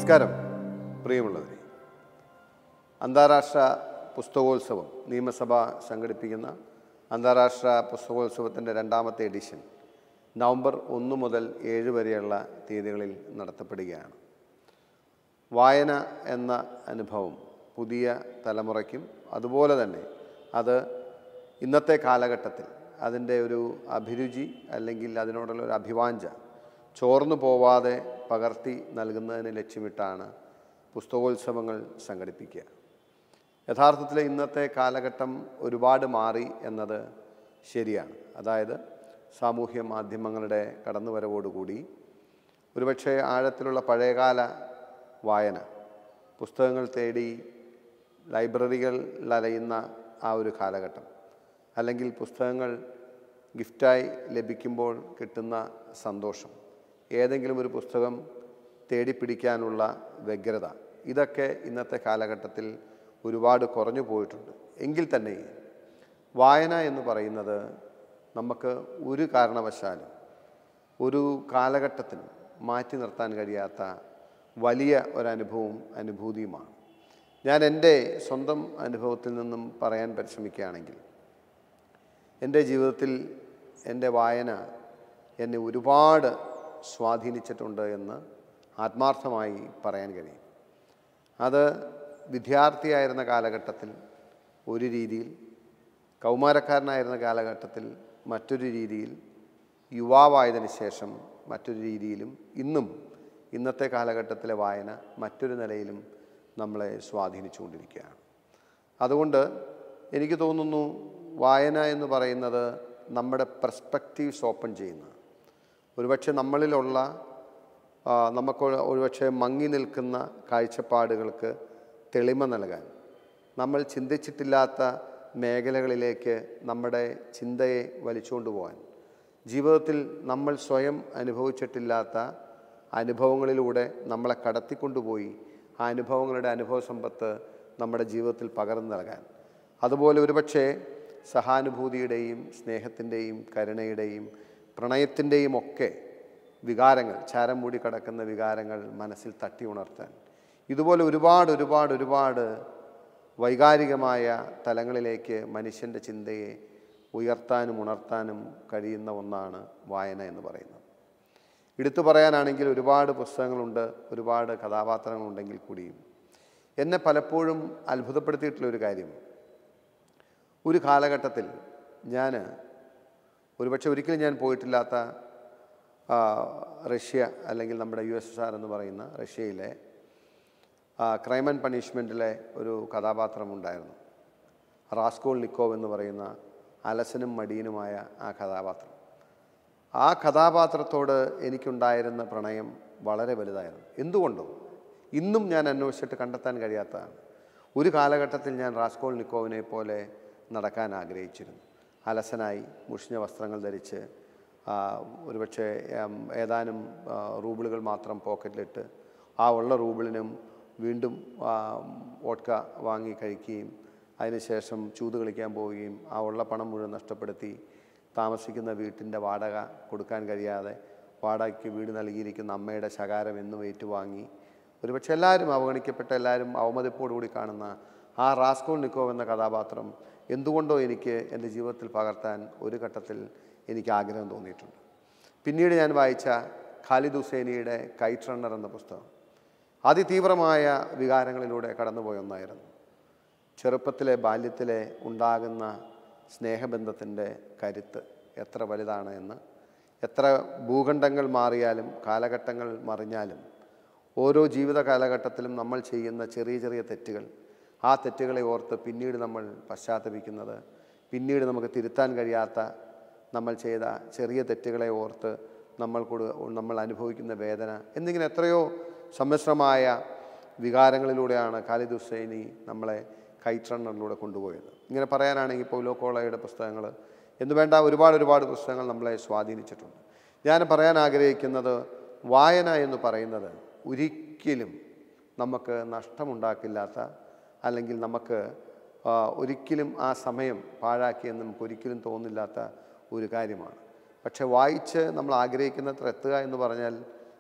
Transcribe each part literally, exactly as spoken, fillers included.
നമസ്കാരം പ്രിയമുള്ളവരെ. അന്താരാഷ്ട്ര പുസ്തകോത്സവം നിയമസഭ സംഘടിപ്പിക്കുന്ന അന്താരാഷ്ട്ര പുസ്തകോത്സവത്തിൻ്റെ രണ്ടാമത്തെ എഡിഷൻ നവംബർ ഒന്ന് മുതൽ ഏഴ് വരെയുള്ള തീയതികളിൽ നടത്തപ്പെടുകയാണ്. വായന എന്ന അനുഭവം പുതിയ തലമുറയ്ക്കും അതുപോലെ തന്നെ അത് ഇന്നത്തെ കാലഘട്ടത്തിൽ അതിൻ്റെ ഒരു അഭിരുചി അല്ലെങ്കിൽ അതിനോടുള്ള ഒരു അഭിവാഞ്ച ചോർന്നു പോവാതെ പകർത്തി നൽകുന്നതിന് ലക്ഷ്യമിട്ടാണ് പുസ്തകോത്സവങ്ങൾ സംഘടിപ്പിക്കുക. യഥാർത്ഥത്തിൽ ഇന്നത്തെ കാലഘട്ടം ഒരുപാട് മാറി എന്നത് ശരിയാണ്. അതായത് സാമൂഹ്യ മാധ്യമങ്ങളുടെ കടന്നുവരവോടുകൂടി ഒരുപക്ഷെ ആഴത്തിലുള്ള പഴയകാല വായന, പുസ്തകങ്ങൾ തേടി ലൈബ്രറികളിൽ അലയുന്ന ആ ഒരു കാലഘട്ടം, അല്ലെങ്കിൽ പുസ്തകങ്ങൾ ഗിഫ്റ്റായി ലഭിക്കുമ്പോൾ കിട്ടുന്ന സന്തോഷം, ഏതെങ്കിലും ഒരു പുസ്തകം തേടിപ്പിടിക്കാനുള്ള വ്യഗ്രത, ഇതൊക്കെ ഇന്നത്തെ കാലഘട്ടത്തിൽ ഒരുപാട് കുറഞ്ഞു പോയിട്ടുണ്ട്. എങ്കിൽ തന്നെ വായന എന്ന് പറയുന്നത് നമുക്ക് ഒരു കാരണവശാലും ഒരു കാലഘട്ടത്തിന് മാറ്റി നിർത്താൻ കഴിയാത്ത വലിയ ഒരനുഭവവും അനുഭൂതിയുമാണ്. ഞാൻ എൻ്റെ സ്വന്തം അനുഭവത്തിൽ നിന്നും പറയാൻ പരിശ്രമിക്കുകയാണെങ്കിൽ, എൻ്റെ ജീവിതത്തിൽ എൻ്റെ വായന എന്നെ ഒരുപാട് സ്വാധീനിച്ചിട്ടുണ്ട് എന്ന് ആത്മാർത്ഥമായി പറയാൻ കഴിയും. അത് വിദ്യാർത്ഥിയായിരുന്ന കാലഘട്ടത്തിൽ ഒരു രീതിയിൽ, കൗമാരക്കാരനായിരുന്ന കാലഘട്ടത്തിൽ മറ്റൊരു രീതിയിൽ, യുവാവായതിനു ശേഷം മറ്റൊരു രീതിയിലും, ഇന്നും ഇന്നത്തെ കാലഘട്ടത്തിലെ വായന മറ്റൊരു നിലയിലും നമ്മളെ സ്വാധീനിച്ചുകൊണ്ടിരിക്കുകയാണ്. അതുകൊണ്ട് എനിക്ക് തോന്നുന്നു വായന എന്ന് പറയുന്നത് നമ്മുടെ പെർസ്പെക്റ്റീവ്സ് ഓപ്പൺ ചെയ്യുന്ന, ഒരുപക്ഷെ നമ്മളിലുള്ള നമുക്ക് ഒരുപക്ഷെ മങ്ങി നിൽക്കുന്ന കാഴ്ചപ്പാടുകൾക്ക് തെളിമ നൽകാൻ, നമ്മൾ ചിന്തിച്ചിട്ടില്ലാത്ത മേഖലകളിലേക്ക് നമ്മുടെ ചിന്തയെ വലിച്ചുകൊണ്ടു പോകാൻ, ജീവിതത്തിൽ നമ്മൾ സ്വയം അനുഭവിച്ചിട്ടില്ലാത്ത അനുഭവങ്ങളിലൂടെ നമ്മളെ കടത്തിക്കൊണ്ടുപോയി ആ അനുഭവങ്ങളുടെ അനുഭവ സമ്പത്ത് നമ്മുടെ ജീവിതത്തിൽ പകർന്നു നൽകാൻ, അതുപോലെ ഒരുപക്ഷെ സഹാനുഭൂതിയുടെയും സ്നേഹത്തിൻ്റെയും കരുണയുടെയും പ്രണയത്തിൻ്റെയും ഒക്കെ വികാരങ്ങൾ, ചാരം മൂടി കിടക്കുന്ന വികാരങ്ങൾ മനസ്സിൽ തട്ടി ഉണർത്താൻ, ഇതുപോലെ ഒരുപാട് ഒരുപാട് ഒരുപാട് വൈകാരികമായ തലങ്ങളിലേക്ക് മനുഷ്യൻ്റെ ചിന്തയെ ഉയർത്താനും ഉണർത്താനും കഴിയുന്ന ഒന്നാണ് വായന എന്ന് പറയുന്നത്. എടുത്തു പറയാനാണെങ്കിൽ ഒരുപാട് പുസ്തകങ്ങളുണ്ട്, ഒരുപാട് കഥാപാത്രങ്ങളുണ്ടെങ്കിൽ കൂടിയും എന്നെ പലപ്പോഴും അത്ഭുതപ്പെടുത്തിയിട്ടുള്ളൊരു കാര്യം, ഒരു കാലഘട്ടത്തിൽ ഞാൻ ഒരുപക്ഷെ ഒരിക്കലും ഞാൻ പോയിട്ടില്ലാത്ത റഷ്യ, അല്ലെങ്കിൽ നമ്മുടെ യു എസ് എസ് ആർ എന്ന് പറയുന്ന റഷ്യയിലെ ക്രൈം ആൻഡ് പണിഷ്മെൻറ്റിലെ ഒരു കഥാപാത്രമുണ്ടായിരുന്നു. റാസ്കോൾനിക്കോവ് എന്ന് പറയുന്ന അലസനും മടിയനുമായ ആ കഥാപാത്രം. ആ കഥാപാത്രത്തോട് എനിക്കുണ്ടായിരുന്ന പ്രണയം വളരെ വലുതായിരുന്നു. എന്തുകൊണ്ടോ ഇന്നും ഞാൻ അന്വേഷിച്ചിട്ട് കണ്ടെത്താൻ കഴിയാത്തതാണ്. ഒരു കാലഘട്ടത്തിൽ ഞാൻ റാസ്കോൾനിക്കോവിനെ പോലെ നടക്കാൻ ആഗ്രഹിച്ചിരുന്നു. അലസനായി മുഷിഞ്ഞ വസ്ത്രങ്ങൾ ധരിച്ച്, ഒരുപക്ഷെ ഏതാനും റൂബിളുകൾ മാത്രം പോക്കറ്റിലിട്ട് ആ ഉള്ള റൂബിളിനും വീണ്ടും വോഡ്ക വാങ്ങി കഴിക്കുകയും അതിനുശേഷം ചൂത് കളിക്കാൻ പോവുകയും ആ ഉള്ള പണം മുഴുവൻ നഷ്ടപ്പെടുത്തി താമസിക്കുന്ന വീട്ടിൻ്റെ വാടക കൊടുക്കാൻ കഴിയാതെ വാടകയ്ക്ക് വീട് നൽകിയിരിക്കുന്ന അമ്മയുടെ ശകാരം എന്നും ഏറ്റുവാങ്ങി, ഒരുപക്ഷെ എല്ലാവരും അവഗണിക്കപ്പെട്ട, എല്ലാവരും അവമതിപ്പോടുകൂടി കാണുന്ന ആ റാസ്കോൾനിക്കോവ് എന്ന കഥാപാത്രം എന്തുകൊണ്ടോ എനിക്ക് എൻ്റെ ജീവിതത്തിൽ പകർത്താൻ ഒരു ഘട്ടത്തിൽ എനിക്ക് ആഗ്രഹം തോന്നിയിട്ടുണ്ട്. പിന്നീട് ഞാൻ വായിച്ച ഖാലിദ് ഹുസൈനിയുടെ കൈറ്റ് റണ്ണർ എന്ന പുസ്തകം അതിതീവ്രമായ വികാരങ്ങളിലൂടെ കടന്നുപോയ ഒന്നായിരുന്നു. ചെറുപ്പത്തിലെ ബാല്യത്തിലെ ഉണ്ടാകുന്ന സ്നേഹബന്ധത്തിൻ്റെ കരുത്ത് എത്ര വലുതാണ് എന്ന്, എത്ര ഭൂഖണ്ഡങ്ങൾ മാറിയാലും കാലഘട്ടങ്ങൾ മറിഞ്ഞാലും ഓരോ ജീവിത കാലഘട്ടത്തിലും നമ്മൾ ചെയ്യുന്ന ചെറിയ ചെറിയ തെറ്റുകൾ, ആ തെറ്റുകളെ ഓർത്ത് പിന്നീട് നമ്മൾ പശ്ചാത്തപിക്കുന്നത്, പിന്നീട് നമുക്ക് തിരുത്താൻ കഴിയാത്ത നമ്മൾ ചെയ്ത ചെറിയ തെറ്റുകളെ ഓർത്ത് നമ്മൾ കൊടു നമ്മൾ അനുഭവിക്കുന്ന വേദന എന്നിങ്ങനെ എത്രയോ സമ്മിശ്രമായ വികാരങ്ങളിലൂടെയാണ് ഖാലിദ് ഹുസൈനി നമ്മളെ കൈറ്റ് റണ്ണറിലൂടെ കൊണ്ടുപോയത്. ഇങ്ങനെ പറയാനാണെങ്കിൽ പൗലോ കോളയുടെ പുസ്തകങ്ങൾ എന്ന് വേണ്ട ഒരുപാട് ഒരുപാട് പുസ്തകങ്ങൾ നമ്മളെ സ്വാധീനിച്ചിട്ടുണ്ട്. ഞാൻ പറയാൻ ആഗ്രഹിക്കുന്നത്, വായന എന്ന് പറയുന്നത് ഒരിക്കലും നമുക്ക് നഷ്ടമുണ്ടാക്കില്ലാത്ത, അല്ലെങ്കിൽ നമുക്ക് ഒരിക്കലും ആ സമയം പാഴാക്കിയെന്ന് നമുക്ക് ഒരിക്കലും തോന്നില്ലാത്ത ഒരു കാര്യമാണ്. പക്ഷെ വായിച്ച് നമ്മൾ ആഗ്രഹിക്കുന്നത്ര എത്തുക എന്ന് പറഞ്ഞാൽ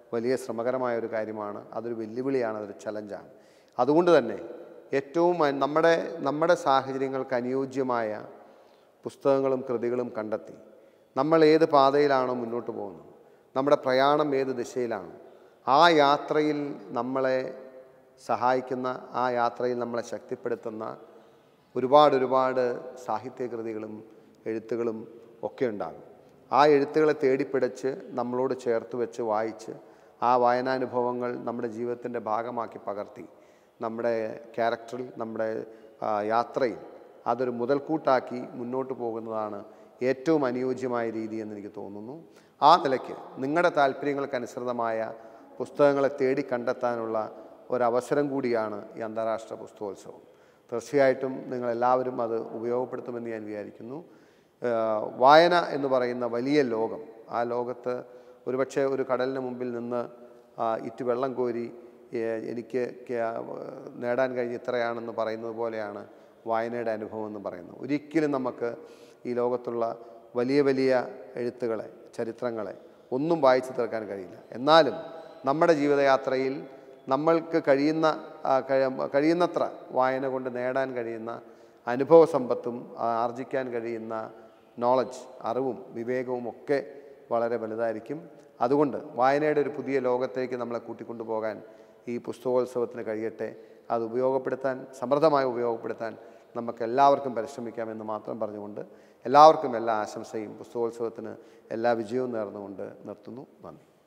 വലിയ ശ്രമകരമായ ഒരു കാര്യമാണ്. അതൊരു വെല്ലുവിളിയാണ്, അതൊരു ചലഞ്ചാണ്. അതുകൊണ്ട് തന്നെ ഏറ്റവും നമ്മുടെ നമ്മുടെ സാഹചര്യങ്ങൾക്ക് അനുയോജ്യമായ പുസ്തകങ്ങളും കൃതികളും കണ്ടെത്തി നമ്മൾ ഏത് പാതയിലാണോ മുന്നോട്ട് പോകുന്നത്, നമ്മുടെ പ്രയാണം ഏത് ദിശയിലാണ്, ആ യാത്രയിൽ നമ്മളെ സഹായിക്കുന്ന, ആ യാത്രയിൽ നമ്മളെ ശക്തിപ്പെടുത്തുന്ന ഒരുപാട് ഒരുപാട് സാഹിത്യകൃതികളും എഴുത്തുകളും ഒക്കെ ഉണ്ടാകും. ആ എഴുത്തുകളെ തേടിപ്പിടിച്ച് നമ്മളോട് ചേർത്ത് വെച്ച് വായിച്ച് ആ വായനാനുഭവങ്ങൾ നമ്മുടെ ജീവിതത്തിൻ്റെ ഭാഗമാക്കി പകർത്തി നമ്മുടെ ക്യാരക്ടറിൽ, നമ്മുടെ യാത്രയിൽ അതൊരു മുതൽക്കൂട്ടാക്കി മുന്നോട്ട് പോകുന്നതാണ് ഏറ്റവും അനുയോജ്യമായ രീതി എന്ന് എനിക്ക് തോന്നുന്നു. ആ നിലയ്ക്ക് നിങ്ങളുടെ താല്പര്യങ്ങൾക്കനുസൃതമായ പുസ്തകങ്ങളെ തേടി കണ്ടെത്താനുള്ള ഒരവസരം കൂടിയാണ് ഈ അന്താരാഷ്ട്ര പുസ്തകോത്സവം. തീർച്ചയായിട്ടും നിങ്ങളെല്ലാവരും അത് ഉപയോഗപ്പെടുത്തുമെന്ന് ഞാൻ വിചാരിക്കുന്നു. വായന എന്ന് പറയുന്ന വലിയ ലോകം, ആ ലോകത്ത് ഒരുപക്ഷെ ഒരു കടലിന് മുമ്പിൽ നിന്ന് ഇറ്റ് വെള്ളം കോരി എനിക്ക് നേടാൻ കഴിഞ്ഞ ഇത്രയാണെന്ന് പറയുന്നത് പോലെയാണ് വായനയുടെ അനുഭവം എന്ന് പറയുന്നത്. ഒരിക്കലും നമുക്ക് ഈ ലോകത്തുള്ള വലിയ വലിയ എഴുത്തുകളെ, ചരിത്രങ്ങളെ ഒന്നും വായിച്ചു തീർക്കാൻ കഴിയില്ല. എന്നാലും നമ്മുടെ ജീവിതയാത്രയിൽ നമ്മൾക്ക് കഴിയുന്ന കഴിയുന്നത്ര വായന കൊണ്ട് നേടാൻ കഴിയുന്ന അനുഭവ സമ്പത്തും ആർജിക്കാൻ കഴിയുന്ന നോളജ്, അറിവും വിവേകവും ഒക്കെ വളരെ വലുതായിരിക്കും. അതുകൊണ്ട് വായനയുടെ ഒരു പുതിയ ലോകത്തേക്ക് നമ്മളെ കൂട്ടിക്കൊണ്ടുപോകാൻ ഈ പുസ്തകോത്സവത്തിന് കഴിയട്ടെ. അത് ഉപയോഗപ്പെടുത്താൻ, സമൃദ്ധമായി ഉപയോഗപ്പെടുത്താൻ നമുക്ക് എല്ലാവർക്കും പരിശ്രമിക്കാമെന്ന് മാത്രം പറഞ്ഞുകൊണ്ട് എല്ലാവർക്കും എല്ലാ ആശംസയും, പുസ്തകോത്സവത്തിന് എല്ലാ വിജയവും നേർന്നുകൊണ്ട് നിർത്തുന്നു. നന്ദി.